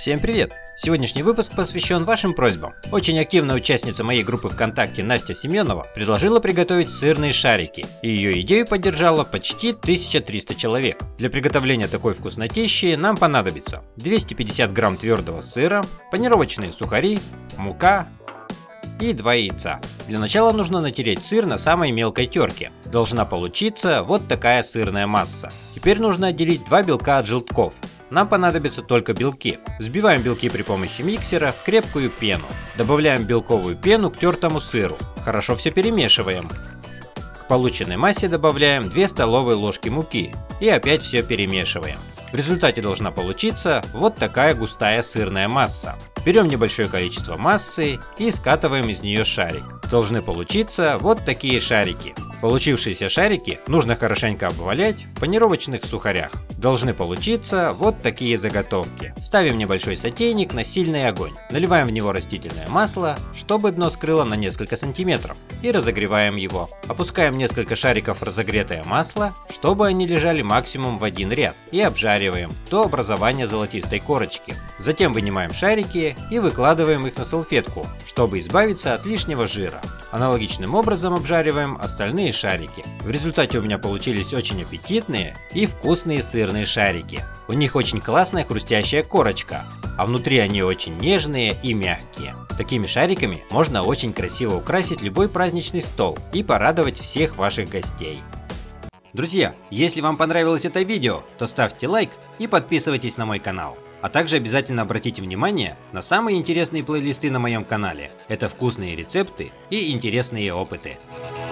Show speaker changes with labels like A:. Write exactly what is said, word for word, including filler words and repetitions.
A: Всем привет! Сегодняшний выпуск посвящен вашим просьбам. Очень активная участница моей группы ВКонтакте Настя Семенова предложила приготовить сырные шарики, и ее идею поддержало почти тысяча триста человек. Для приготовления такой вкуснотищи нам понадобится двести пятьдесят грамм твердого сыра, панировочные сухари, мука и два яйца. Для начала нужно натереть сыр на самой мелкой терке. Должна получиться вот такая сырная масса. Теперь нужно отделить два белка от желтков. Нам понадобятся только белки. Взбиваем белки при помощи миксера в крепкую пену. Добавляем белковую пену к тертому сыру. Хорошо все перемешиваем. К полученной массе добавляем две столовые ложки муки и опять все перемешиваем. В результате должна получиться вот такая густая сырная масса. Берем небольшое количество массы и скатываем из нее шарик. Должны получиться вот такие шарики. Получившиеся шарики нужно хорошенько обвалять в панировочных сухарях. Должны получиться вот такие заготовки. Ставим небольшой сотейник на сильный огонь. Наливаем в него растительное масло, чтобы дно скрыло на несколько сантиметров. И разогреваем его. Опускаем несколько шариков в разогретое масло, чтобы они лежали максимум в один ряд. И обжариваем до образования золотистой корочки. Затем вынимаем шарики и выкладываем их на салфетку, чтобы избавиться от лишнего жира. Аналогичным образом обжариваем остальные шарики. В результате у меня получились очень аппетитные и вкусные сырные шарики. У них очень классная хрустящая корочка, а внутри они очень нежные и мягкие. Такими шариками можно очень красиво украсить любой праздничный стол и порадовать всех ваших гостей. Друзья, если вам понравилось это видео, то ставьте лайк и подписывайтесь на мой канал. А также обязательно обратите внимание на самые интересные плейлисты на моем канале. Это вкусные рецепты и интересные опыты.